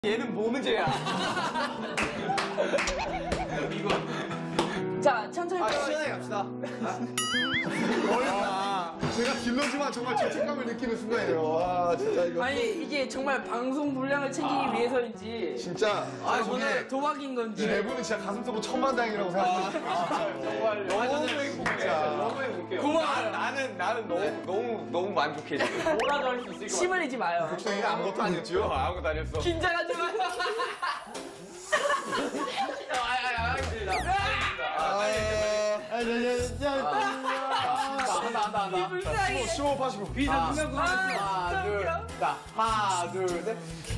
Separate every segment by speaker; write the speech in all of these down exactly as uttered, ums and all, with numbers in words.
Speaker 1: 얘는 뭐 문제야? 이거.
Speaker 2: 자, 천천히.
Speaker 1: 아, 시원하게 갑시다.
Speaker 3: 아, 제가 딜러지만 정말 죄책감을 느끼는 순간이에요. 와, 진짜 이거.
Speaker 2: 아니, 이게 정말 방송 분량을 챙기기
Speaker 1: 아.
Speaker 2: 위해서인지.
Speaker 3: 진짜.
Speaker 2: 아, 저는 도박인 건지.
Speaker 3: 네 분은 진짜 가슴 쏘고 천만다행이라고 생각합니다.
Speaker 1: 정말 너무 행복해. 너무 행복해.
Speaker 2: 고마워요.
Speaker 1: 나는 나는 너무 너무 너무 만족해. 지금. 뭐라도 할 수 있을 것 같아.
Speaker 2: 심 흘리지 마요.
Speaker 3: 복성이는 아무것도 아니었죠?
Speaker 1: 어, 아무것도 아니었어.
Speaker 2: 긴장하지 마요.
Speaker 1: 한다 한다 한다.
Speaker 2: 불쌍해.
Speaker 3: 심호흡 하시고.
Speaker 1: 비자 두명
Speaker 2: 아,
Speaker 1: 하나 둘. 자 하나 둘 셋.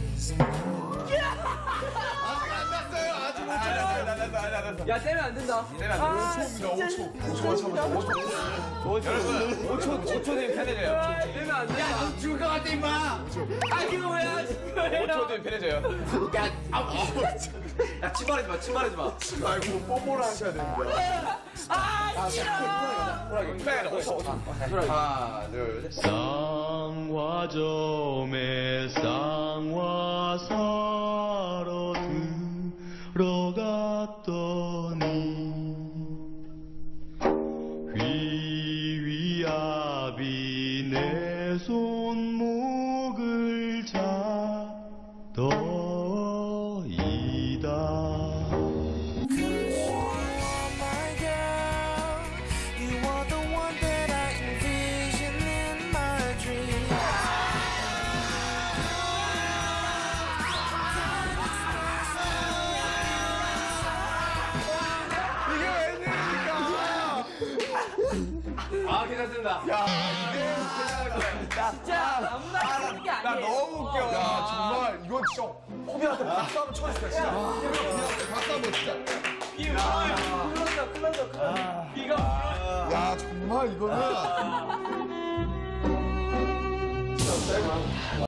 Speaker 3: 아직 안 났어요. 아직 못
Speaker 1: 안 났어 안 났어 안 났어.
Speaker 2: 야, 떼면 안 된다.
Speaker 1: 떼면 안 돼.
Speaker 2: 아,
Speaker 3: 오 초입니다. 오 초. 오 초만 참으세요. 오 초.
Speaker 1: 여러분 오 초 오 초 뒤면 편해져요.
Speaker 2: 떼면 안 된다.
Speaker 1: 야, 너 죽을 것 같아 임마.
Speaker 2: 아, 이거 왜 하신
Speaker 1: 오 초
Speaker 2: 거예요?
Speaker 1: 뒤면 편해져요. 야, 아우. 야, 침발하지 마, 침발하지 마.
Speaker 3: 아이고, 뽀뽀를 하셔야 됩니다.
Speaker 2: 아, 싫어.
Speaker 1: 쿨하게, 쿨하게, 오 초, 오 초. 하나, 둘, 셋.
Speaker 4: 쌍화점에 쌍화사로 들어갔더니 휘휘아비 내 손목을 잡더이다.
Speaker 1: 아, 괜찮습니다. 야,
Speaker 2: 진짜 아무나 하는 게
Speaker 1: 나
Speaker 2: 아니에요.
Speaker 1: 너무 웃겨.
Speaker 3: 야, 정말, 이건 진짜. 호비한테 박수 한번 쳐주세요, 진짜. 박수 한번 진짜.
Speaker 2: 비가 불렀어, 불렀어. 비가 불렀어.
Speaker 3: 야, 정말 이거는.